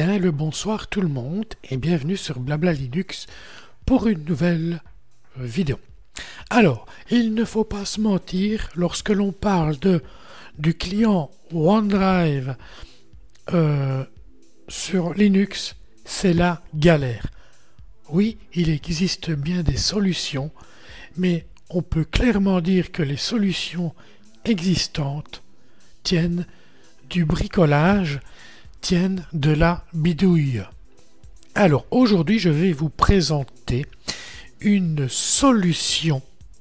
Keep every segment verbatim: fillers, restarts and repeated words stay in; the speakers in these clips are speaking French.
bien le bonsoir tout le monde et bienvenue sur Blabla Linux pour une nouvelle vidéo. Alors, il ne faut pas se mentir, lorsque l'on parle de, du client OneDrive euh, sur Linux, c'est la galère. Oui, il existe bien des solutions, mais on peut clairement dire que les solutions existantes tiennent du bricolage, tiennent de la bidouille. Alors aujourd'hui je vais vous présenter une solution,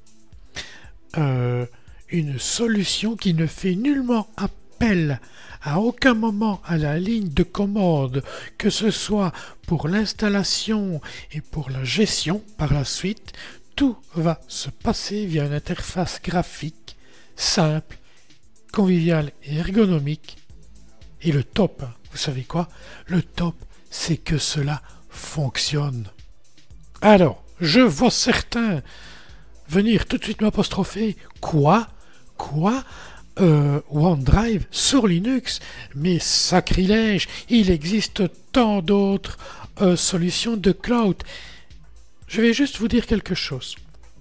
euh, une solution qui ne fait nullement appel à aucun moment à la ligne de commande, que ce soit pour l'installation et pour la gestion par la suite. Tout va se passer via une interface graphique simple, conviviale et ergonomique. Et le top, vous savez quoi? Le top, c'est que cela fonctionne. Alors, je vois certains venir tout de suite m'apostropher. Quoi? Quoi? euh, OneDrive sur Linux? Mais sacrilège! Il existe tant d'autres euh, solutions de cloud. Je vais juste vous dire quelque chose.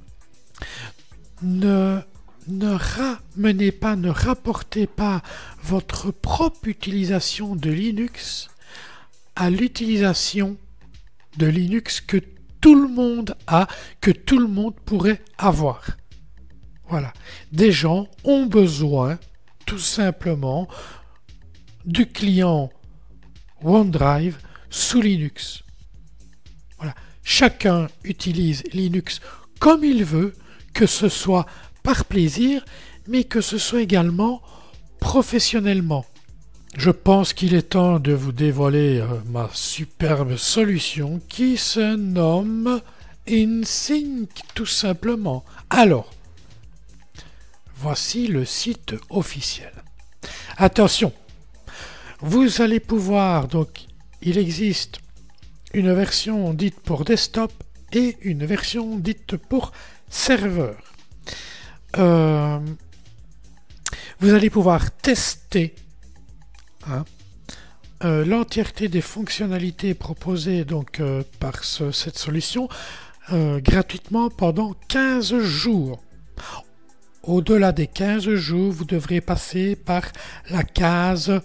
Ne... Ne ramenez pas, ne rapportez pas votre propre utilisation de Linux à l'utilisation de Linux que tout le monde a, que tout le monde pourrait avoir. Voilà. Des gens ont besoin, tout simplement, du client OneDrive sous Linux. Voilà. Chacun utilise Linux comme il veut, que ce soit par plaisir, mais que ce soit également professionnellement. Je pense qu'il est temps de vous dévoiler euh, ma superbe solution qui se nomme InSync, tout simplement. Alors, voici le site officiel. Attention, vous allez pouvoir, donc, il existe une version dite pour desktop et une version dite pour serveur. Euh, vous allez pouvoir tester hein, euh, l'entièreté des fonctionnalités proposées donc, euh, par ce, cette solution euh, gratuitement pendant quinze jours. Au-delà des quinze jours, vous devrez passer par la case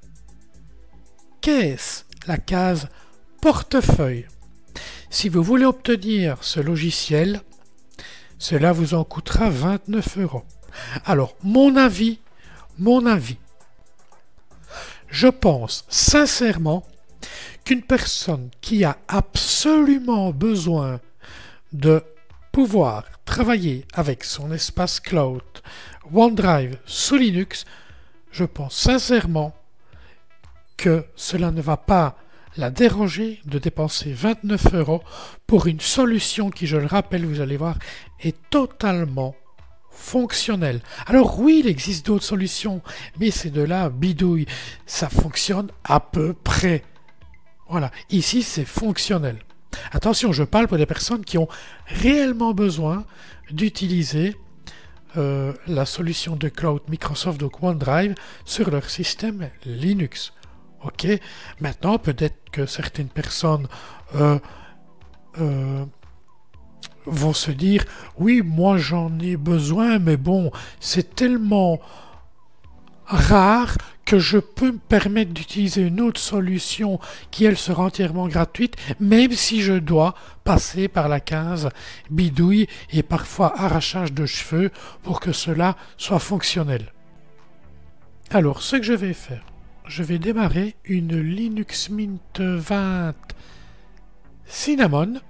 caisse, la case portefeuille. Si vous voulez obtenir ce logiciel, cela vous en coûtera vingt-neuf euros. Alors, mon avis, mon avis, je pense sincèrement qu'une personne qui a absolument besoin de pouvoir travailler avec son espace cloud OneDrive sous Linux, je pense sincèrement que cela ne va pas la déranger de dépenser vingt-neuf euros pour une solution qui, je le rappelle, vous allez voir, est totalement fonctionnelle. Alors oui, il existe d'autres solutions, mais c'est de la bidouille. Ça fonctionne à peu près. Voilà, ici c'est fonctionnel. Attention, je parle pour des personnes qui ont réellement besoin d'utiliser euh, la solution de cloud Microsoft, donc OneDrive, sur leur système Linux. Ok, maintenant peut-être que certaines personnes euh, euh, vont se dire oui, moi j'en ai besoin, mais bon, c'est tellement rare que je peux me permettre d'utiliser une autre solution qui elle sera entièrement gratuite, même si je dois passer par la case bidouille et parfois arrachage de cheveux pour que cela soit fonctionnel. Alors, ce que je vais faire, je vais démarrer une Linux Mint vingt Cinnamon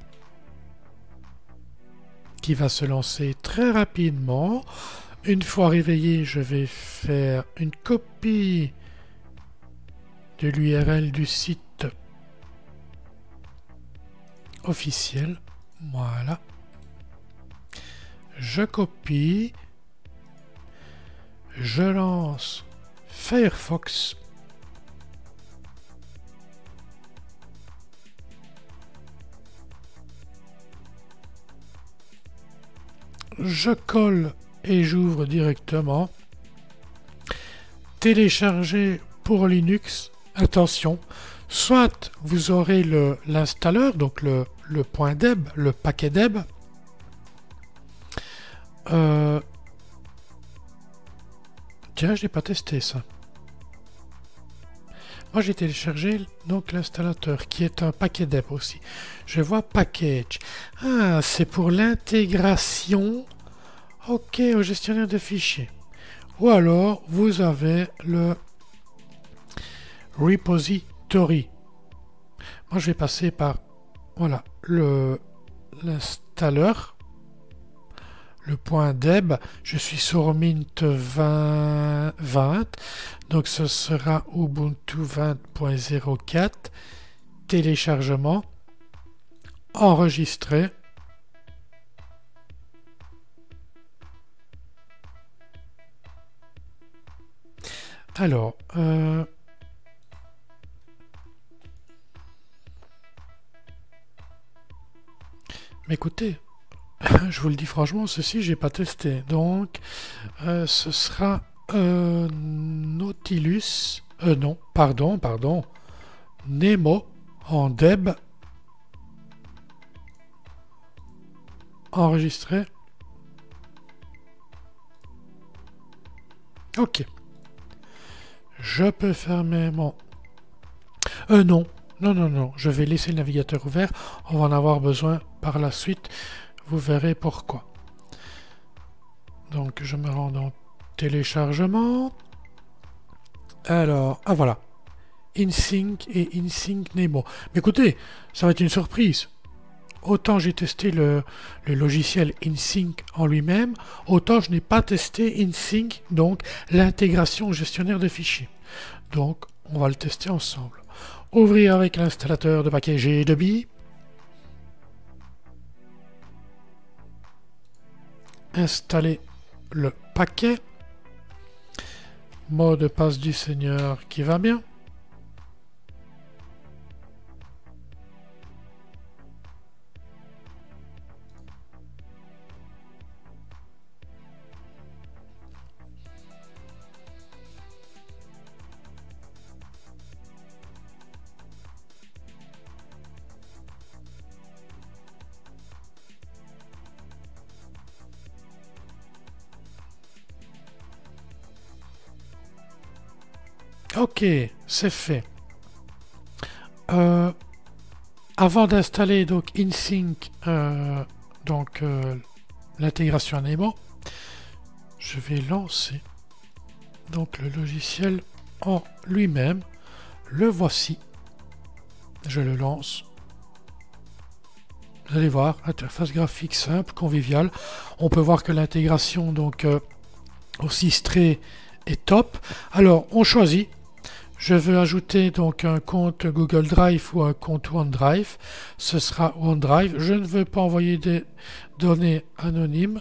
qui va se lancer très rapidement. Une fois réveillé, je vais faire une copie de l'U R L du site officiel. Voilà. Je copie. Je lance Firefox. Je colle et j'ouvre directement. Télécharger pour Linux. Attention, Soit vous aurez le l'installeur, donc le, le point deb, le paquet deb. Euh... Tiens, je n'ai pas testé ça. Moi j'ai téléchargé donc l'installateur qui est un paquet deb aussi. Je vois package. Ah, c'est pour l'intégration. Ok, au gestionnaire de fichiers. Ou alors vous avez le repository. Moi je vais passer par voilà le l'installeur. Le point deb, je suis sur Mint vingt, vingt, donc ce sera Ubuntu vingt point zéro quatre, téléchargement, enregistrer. Alors, euh, mais écoutez, je vous le dis franchement, ceci j'ai pas testé. Donc, euh, ce sera euh, Nautilus. Euh, non, pardon, pardon. Nemo en deb. Enregistré. Ok. Je peux fermer mon... Euh, non. Non, non, non. Je vais laisser le navigateur ouvert. On va en avoir besoin par la suite. Vous verrez pourquoi. Donc, je me rends dans téléchargement. Alors, ah voilà. InSync et InSync Nemo. Mais écoutez, ça va être une surprise. Autant j'ai testé le, le logiciel InSync en lui-même, autant je n'ai pas testé InSync, donc l'intégration au gestionnaire de fichiers. Donc, on va le tester ensemble. Ouvrir avec l'installateur de paquet G deux B. Installer le paquet. Mot de passe du Seigneur qui va bien. Ok, c'est fait. Euh, avant d'installer donc InSync, euh, donc euh, l'intégration Nemo, je vais lancer donc le logiciel en lui-même. Le voici. Je le lance. Vous allez voir, interface graphique simple, conviviale. On peut voir que l'intégration donc euh, au Sistray est top. Alors, on choisit. Je veux ajouter donc un compte Google Drive ou un compte OneDrive. Ce sera OneDrive. Je ne veux pas envoyer des données anonymes.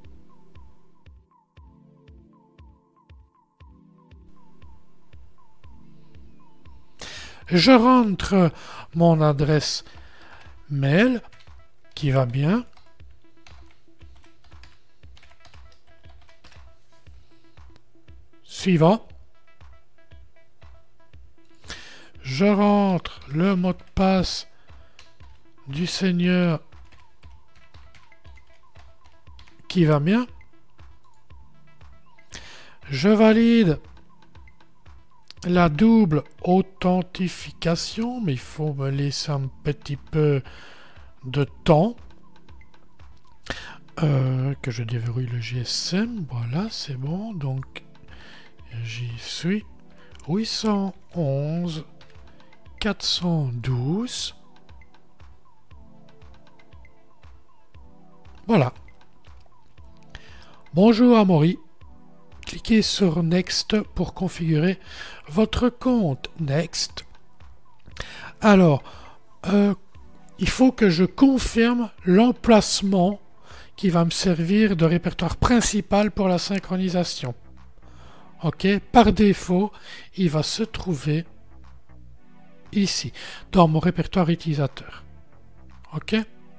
Je rentre mon adresse mail qui va bien. Suivant. Je rentre le mot de passe du Seigneur qui va bien. Je valide la double authentification, mais il faut me laisser un petit peu de temps euh, que je déverrouille le G S M. Voilà, c'est bon. Donc, j'y suis. huit cent onze quatre cent douze. Voilà. Bonjour Amaury. Cliquez sur Next pour configurer votre compte. Next. Alors, euh, il faut que je confirme l'emplacement qui va me servir de répertoire principal pour la synchronisation. Ok, par défaut, il va se trouver ici, dans mon répertoire utilisateur. Ok.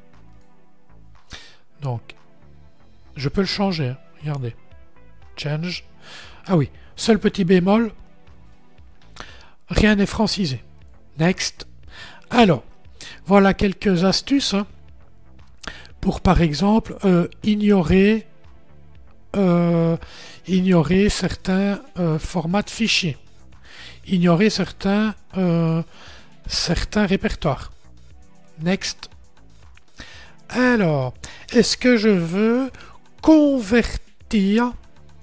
Donc, je peux le changer. Hein. Regardez. Change. Ah oui, seul petit bémol. Rien n'est francisé. Next. Alors, voilà quelques astuces hein, pour par exemple euh, ignorer, euh, ignorer certains euh, formats de fichiers, ignorer certains, euh, certains répertoires. Next. Alors, est-ce que je veux convertir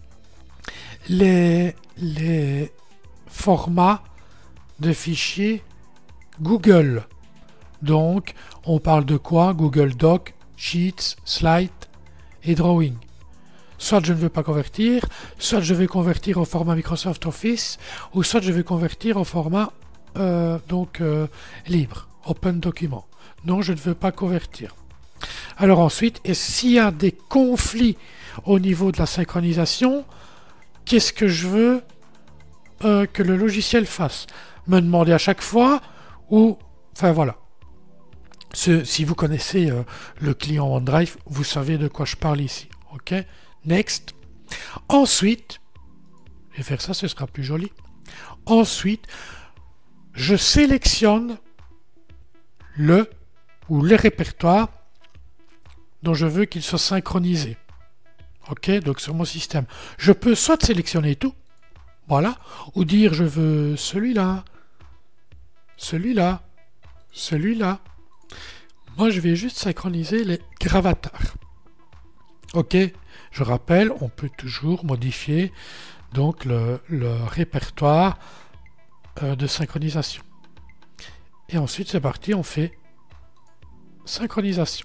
les, les formats de fichiers Google? Donc, on parle de quoi? Google Doc, Sheets, Slide et Drawing. Soit je ne veux pas convertir, soit je vais convertir au format Microsoft Office, ou soit je vais convertir au format euh, donc euh, libre, Open Document. Non, je ne veux pas convertir. Alors ensuite, et s'il y a des conflits au niveau de la synchronisation, qu'est-ce que je veux euh, que le logiciel fasse? Me demander à chaque fois, ou... Enfin voilà. Ce, si vous connaissez euh, le client OneDrive, vous savez de quoi je parle ici. Ok? Next. Ensuite, je vais faire ça, ce sera plus joli. Ensuite, je sélectionne le ou les répertoires dont je veux qu'il soit synchronisé. Ok, donc sur mon système. Je peux soit sélectionner tout, voilà, ou dire je veux celui-là, celui-là, celui-là. Moi, je vais juste synchroniser les gravatars. Ok, je rappelle, on peut toujours modifier donc le, le répertoire euh, de synchronisation. Et ensuite, c'est parti, on fait synchronisation.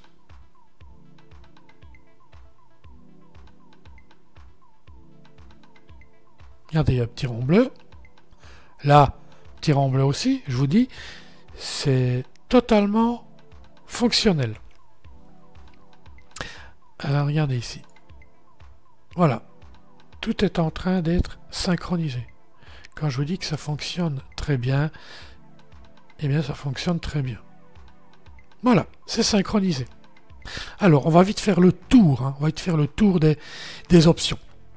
Regardez, il y a un petit rond bleu. Là, petit rond bleu aussi, je vous dis, c'est totalement fonctionnel. Alors, regardez ici. Voilà. Tout est en train d'être synchronisé. Quand je vous dis que ça fonctionne très bien, eh bien, ça fonctionne très bien. Voilà, c'est synchronisé. Alors, on va vite faire le tour. Hein. On va vite faire le tour des, des options.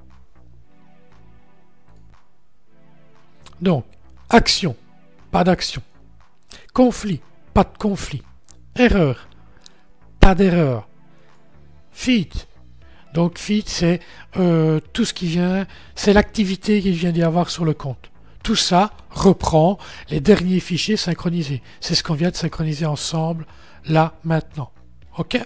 Donc, action, pas d'action. Conflit, pas de conflit. Erreur, pas d'erreur. Feed, donc feed c'est euh, tout ce qui vient, c'est l'activité qu'il vient d'y avoir sur le compte. Tout ça reprend les derniers fichiers synchronisés. C'est ce qu'on vient de synchroniser ensemble, là, maintenant. Ok?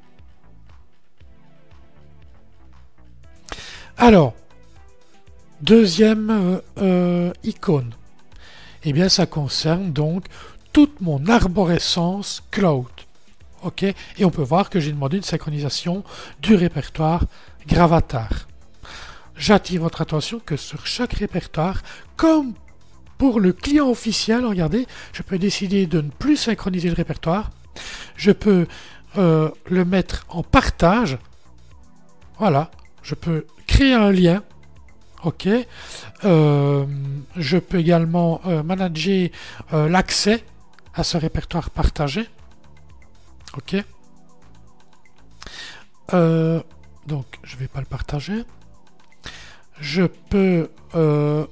Alors, deuxième euh, euh, icône, eh bien ça concerne donc toute mon arborescence cloud. Ok, et on peut voir que j'ai demandé une synchronisation du répertoire gravatar. J'attire votre attention que sur chaque répertoire, comme pour le client officiel, regardez, je peux décider de ne plus synchroniser le répertoire. Je peux euh, le mettre en partage. Voilà, je peux créer un lien. Ok, euh, je peux également euh, manager euh, l'accès à ce répertoire partagé. Ok, euh, donc je vais pas le partager. Je peux euh,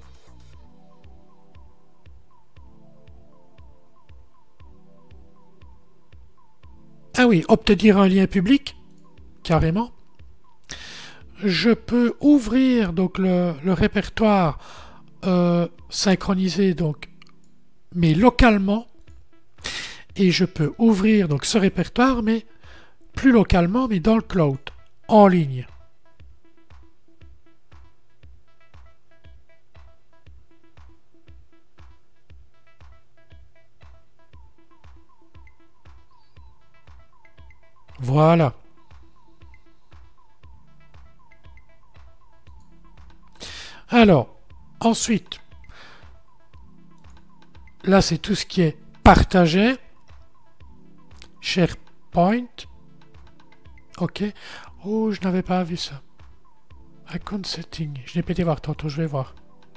ah oui, obtenir un lien public carrément. Je peux ouvrir donc le, le répertoire euh, synchronisé donc mais localement, et je peux ouvrir donc ce répertoire mais plus localement mais dans le cloud en ligne. Voilà. Alors, ensuite, là c'est tout ce qui est partagé. SharePoint. Ok. Oh, je n'avais pas vu ça. Account setting. Je n'ai pas été voir tantôt, je vais voir.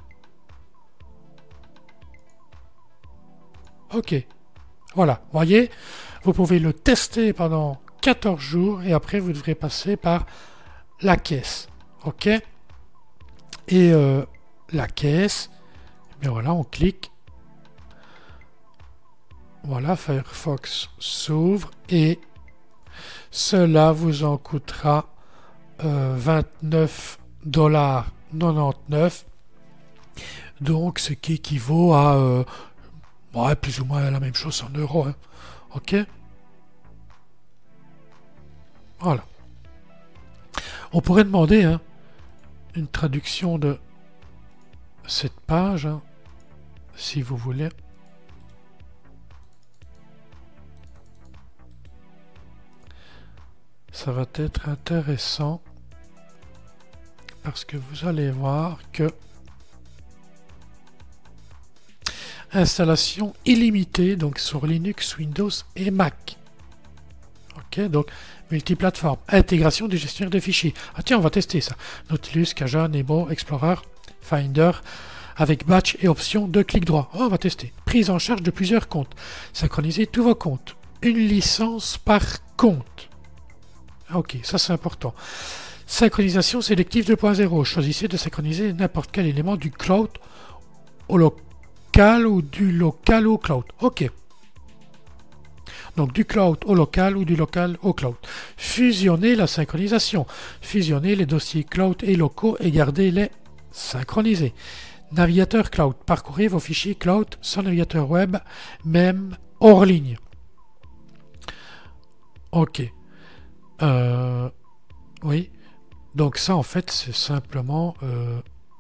Ok. Voilà. Voyez, vous pouvez le tester pendant quatorze jours et après vous devrez passer par la caisse. Ok. Et euh, la caisse, bien voilà, on clique. Voilà, Firefox s'ouvre et cela vous en coûtera euh, vingt-neuf dollars quatre-vingt-dix-neuf. Donc, ce qui équivaut à euh, ouais, plus ou moins la même chose en euros. Hein. Ok. Voilà. On pourrait demander hein, une traduction de cette page, hein, si vous voulez. Ça va être intéressant parce que vous allez voir que installation illimitée donc sur Linux, Windows et Mac. Ok, donc multiplateforme, intégration du gestionnaire de fichiers. Ah tiens, on va tester ça. Nautilus, Kaja, Nemo, Explorer, Finder, avec batch et option de clic droit. Oh, on va tester. Prise en charge de plusieurs comptes. Synchroniser tous vos comptes. Une licence par compte. Ok, ça c'est important. Synchronisation sélective deux point zéro. Choisissez de synchroniser n'importe quel élément du cloud au local ou du local au cloud. Ok. Donc du cloud au local ou du local au cloud. Fusionnez la synchronisation. Fusionnez les dossiers cloud et locaux et gardez-les synchronisés. Navigateur cloud. Parcourez vos fichiers cloud sans navigateur web, même hors ligne. Ok. Euh, oui. Donc ça, en fait, c'est simplement euh,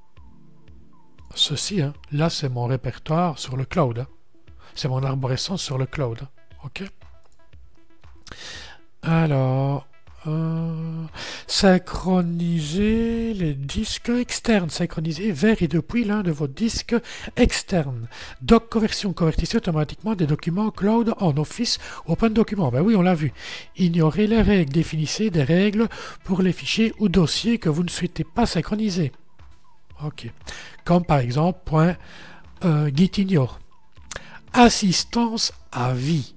ceci. Hein. Là, c'est mon répertoire sur le cloud. Hein. C'est mon arborescence sur le cloud. Hein. Ok. Alors, euh, synchroniser les disques externes. Synchroniser vers et depuis l'un de vos disques externes. Doc conversion. Convertissez automatiquement des documents cloud en Office ou Open Document. Ben oui, on l'a vu. Ignorez les règles. Définissez des règles pour les fichiers ou dossiers que vous ne souhaitez pas synchroniser. Ok. Comme par exemple, point euh, gitignore. Assistance à vie.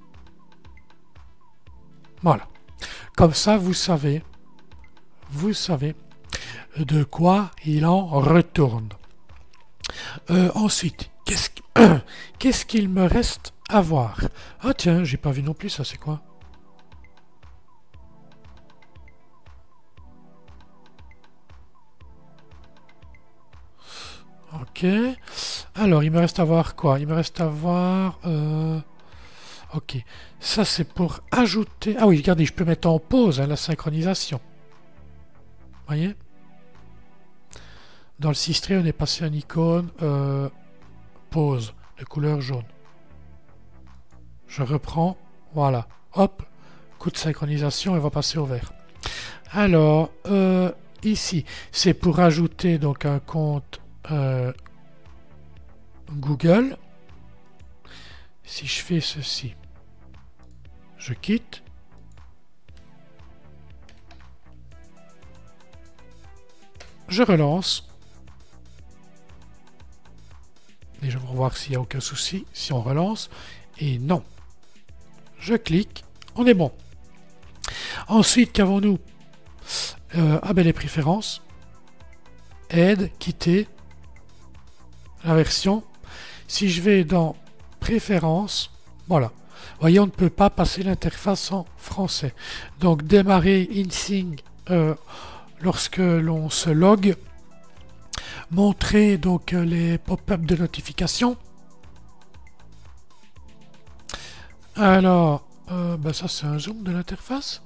Voilà. Comme ça, vous savez, vous savez de quoi il en retourne. Euh, ensuite, qu'est-ce qu'est-ce qu'il me reste à voir? Ah tiens, j'ai pas vu non plus, ça c'est quoi? Ok. Alors, il me reste à voir quoi? Il me reste à voir... Euh... Ok, ça c'est pour ajouter... Ah oui, regardez, je peux mettre en pause hein, la synchronisation. Vous voyez? Dans le Sistray, on est passé à une icône euh, pause de couleur jaune. Je reprends, voilà. Hop, coup de synchronisation, et va passer au vert. Alors, euh, ici, c'est pour ajouter donc un compte euh, Google. Si je fais ceci... Je quitte. Je relance. Et je vais voir s'il n'y a aucun souci. Si on relance. Et non. Je clique. On est bon. Ensuite, qu'avons-nous? euh, Ah ben les préférences. Aide, quitter. La version. Si je vais dans préférences. Voilà. Voyez, on ne peut pas passer l'interface en français. Donc, démarrer InSync euh, lorsque l'on se log. Montrer donc les pop-up de notification. Alors, euh, ben ça c'est un zoom de l'interface.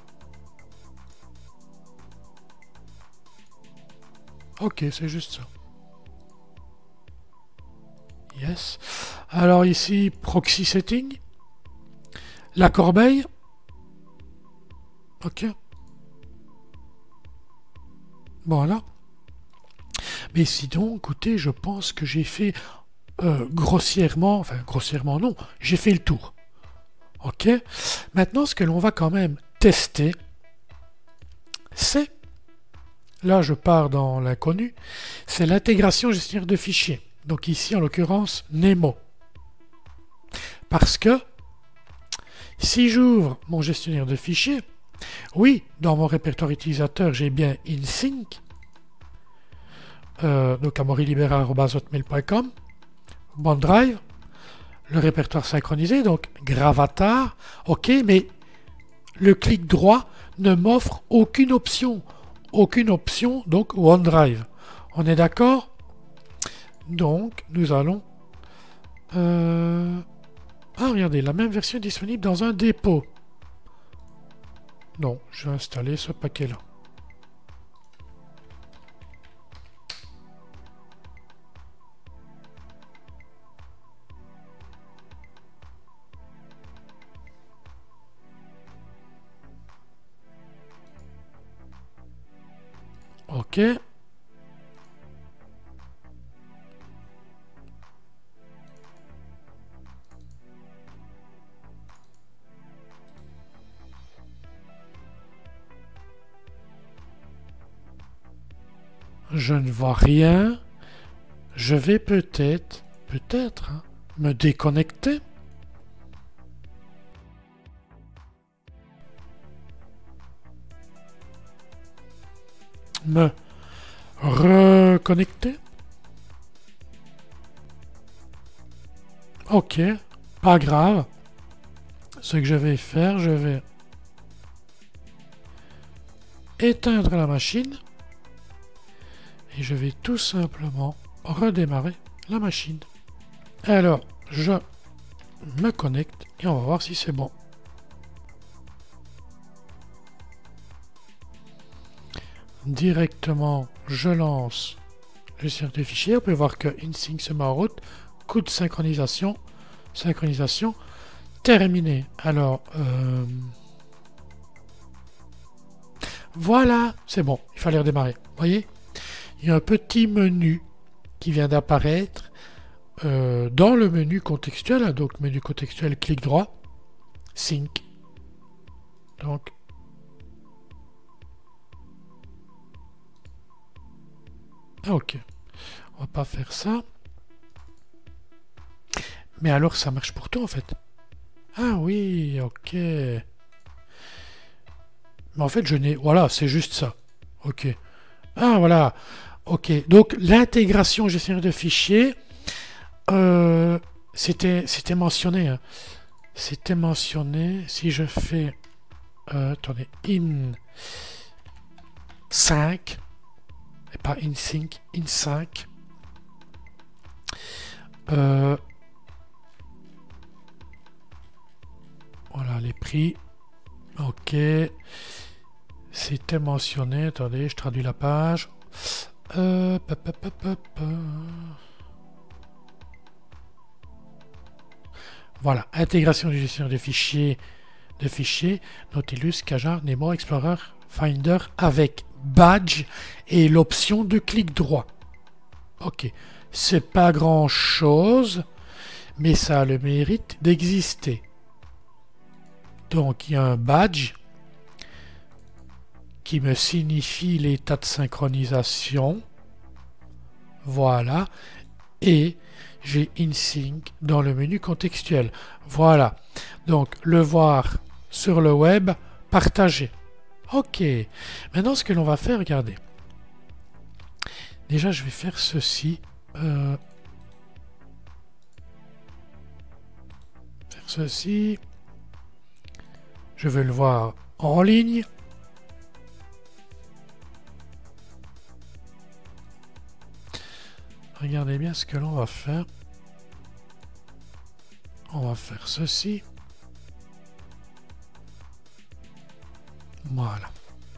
Ok, c'est juste ça. Yes. Alors ici, proxy setting. La corbeille. Ok. Voilà. Mais sinon, écoutez, je pense que j'ai fait euh, grossièrement, enfin grossièrement non, j'ai fait le tour. Ok. Maintenant, ce que l'on va quand même tester, c'est, là je pars dans l'inconnu, c'est l'intégration gestionnaire de fichiers. Donc ici, en l'occurrence, Nemo. Parce que si j'ouvre mon gestionnaire de fichiers, oui, dans mon répertoire utilisateur, j'ai bien InSync, euh, donc amorilibera arobase hotmail point com, OneDrive, le répertoire synchronisé, donc Gravatar, ok, mais le clic droit ne m'offre aucune option. Aucune option, donc OneDrive. On est d'accord? Donc, nous allons... Euh... Ah, regardez, la même version est disponible dans un dépôt. Non, je vais installer ce paquet-là. Ok. Je ne vois rien. Je vais peut-être, peut-être, hein, me déconnecter. Me reconnecter. Ok, pas grave. Ce que je vais faire, je vais éteindre la machine et je vais tout simplement redémarrer la machine. Alors, je me connecte et on va voir si c'est bon. Directement, je lance le gestionnaire de fichiers. On peut voir que InSync se met en route. Coup de synchronisation. Synchronisation terminée. Alors, euh... voilà, c'est bon. Il fallait redémarrer. Vous voyez, il y a un petit menu qui vient d'apparaître euh, dans le menu contextuel. Donc, menu contextuel, clic droit, Sync. Donc, ah, ok. On va pas faire ça. Mais alors, ça marche pour tout, en fait. Ah oui, ok. Mais en fait, je n'ai... Voilà, c'est juste ça. Ok. Ah, voilà. Ok. Donc, l'intégration gestionnaire de fichiers, euh, c'était c'était mentionné. Hein. C'était mentionné. Si je fais... Euh, attendez. In cinq... Et pas InSync, in cinq. Euh, voilà les prix. Ok. C'était mentionné. Attendez, je traduis la page. Euh, pa, pa, pa, pa, pa. Voilà. Intégration du gestionnaire de fichiers. De fichiers. Nautilus, Kajar, Nemo, Explorer, Finder avec badge et l'option de clic droit. Ok, c'est pas grand chose, mais ça a le mérite d'exister. Donc il y a un badge qui me signifie l'état de synchronisation. Voilà. Et j'ai InSync dans le menu contextuel. Voilà. Donc le voir sur le web, partager. Ok. Maintenant, ce que l'on va faire, regardez. Déjà, je vais faire ceci. Euh, faire ceci. Je vais le voir en ligne. Regardez bien ce que l'on va faire. On va faire ceci. Voilà.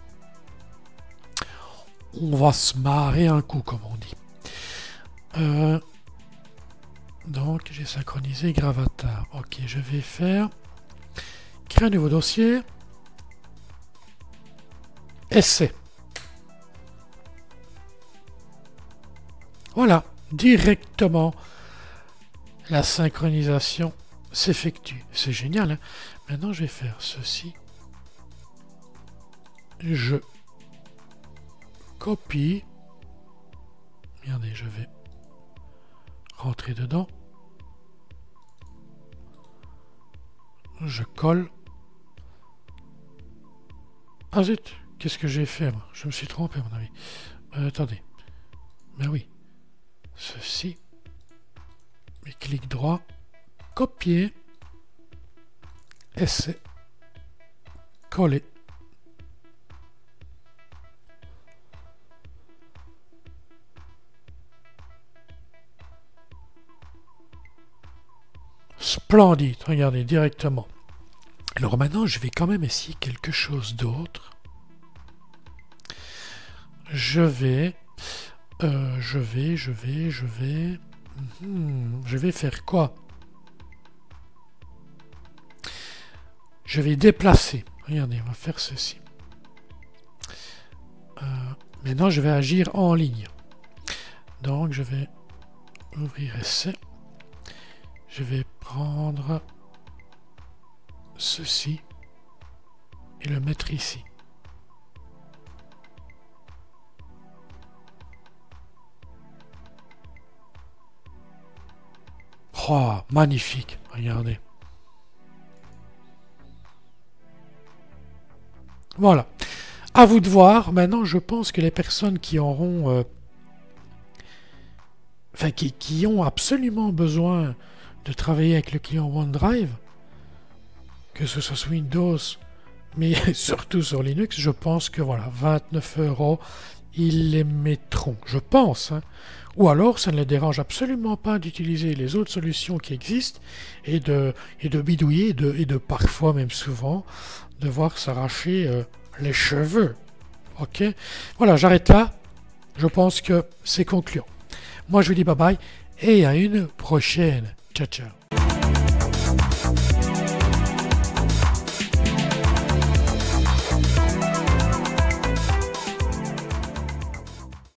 On va se marrer un coup, comme on dit. Euh, donc, j'ai synchronisé Gravatar. Ok, je vais faire... Créer un nouveau dossier. Essai. Voilà. Directement, la synchronisation s'effectue. C'est génial. Hein? Maintenant, je vais faire ceci. Je copie. Regardez, je vais rentrer dedans. Je colle. Ah zut, qu'est-ce que j'ai fait moi? Je me suis trompé à mon avis. Euh, attendez. Ben oui. Ceci. Et clic droit. copier et c'est collé. Splendide, regardez directement. Alors maintenant, je vais quand même essayer quelque chose d'autre. Je vais, euh, je vais, je vais, je vais, hmm, je vais faire quoi? Je vais déplacer. Regardez, on va faire ceci. Euh, maintenant, je vais agir en ligne. Donc, je vais ouvrir essai. Je vais prendre ceci et le mettre ici. Oh, magnifique, regardez. Voilà. À vous de voir. Maintenant, je pense que les personnes qui auront... Euh, enfin, qui, qui ont absolument besoin de travailler avec le client OneDrive, que ce soit sur Windows, mais surtout sur Linux, je pense que voilà, vingt-neuf euros, ils les mettront, je pense. Hein. Ou alors, ça ne les dérange absolument pas d'utiliser les autres solutions qui existent et de, et de bidouiller et de, et de parfois, même souvent, devoir s'arracher euh, les cheveux. Ok? Voilà, j'arrête là. Je pense que c'est concluant. Moi, je vous dis bye bye et à une prochaine. Ciao, ciao.